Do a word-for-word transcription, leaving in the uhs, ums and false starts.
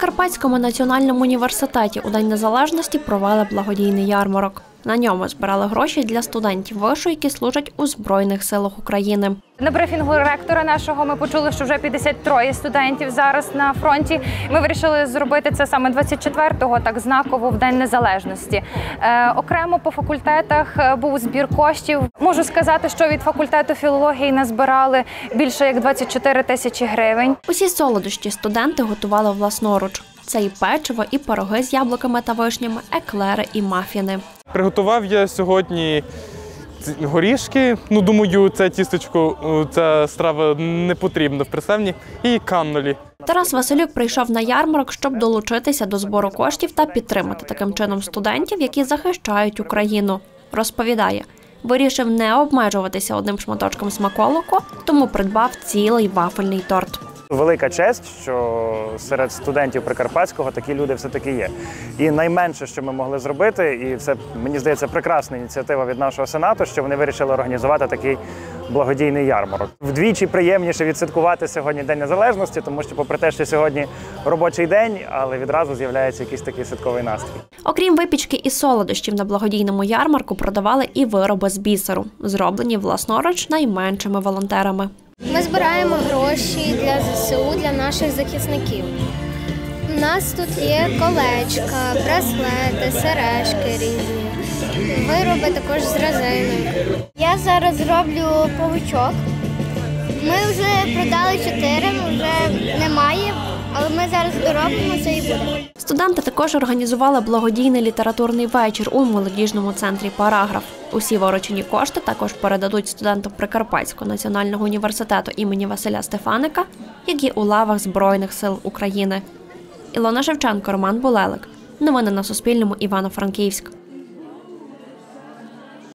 Прикарпатському національному університеті у День Незалежності провели благодійний ярмарок. На ньому збирали гроші для студентів вишу, які служать у Збройних силах України. На брифінгу ректора нашого ми почули, що вже п'ятдесят троє студентів зараз на фронті. Ми вирішили зробити це саме двадцять четвертого, так знаково, в День Незалежності. Е, окремо по факультетах був збір коштів. Можу сказати, що від факультету філології назбирали більше як двадцять чотири тисячі гривень. Усі солодощі студенти готували власноруч. Це і печиво, і пироги з яблуками та вишнями, еклери і мафіни. Приготував я сьогодні горішки, ну, думаю, це тістечко, ця страва не потрібна в присевні, і каннолі. Тарас Василюк прийшов на ярмарок, щоб долучитися до збору коштів та підтримати таким чином студентів, які захищають Україну. Розповідає, вирішив не обмежуватися одним шматочком смаколику, тому придбав цілий вафельний торт. Велика честь, що серед студентів Прикарпатського такі люди все-таки є. І найменше, що ми могли зробити, і це, мені здається, прекрасна ініціатива від нашого Сенату, що вони вирішили організувати такий благодійний ярмарок. Вдвічі приємніше відсвяткувати сьогодні День Незалежності, тому що, попри те, що сьогодні робочий день, але відразу з'являється якийсь такий святковий настрій. Окрім випічки і солодощів, на благодійному ярмарку продавали і вироби з бісеру, зроблені власноруч найменшими волонтерами. Ми збираємо гроші для зе се у, для наших захисників. У нас тут є колечка, браслети, сережки різні, вироби також з резиною. Я зараз роблю павучок. Ми вже продали чотири, вже немає, але ми зараз доробимо це і буде. Студенти також організували благодійний літературний вечір у молодіжному центрі «Параграф». Усі виручені кошти також передадуть студентам Прикарпатського національного університету імені Василя Стефаника, які у лавах Збройних сил України. Ілона Шевченко, Роман Булелик. Новини на Суспільному. Івано-Франківськ.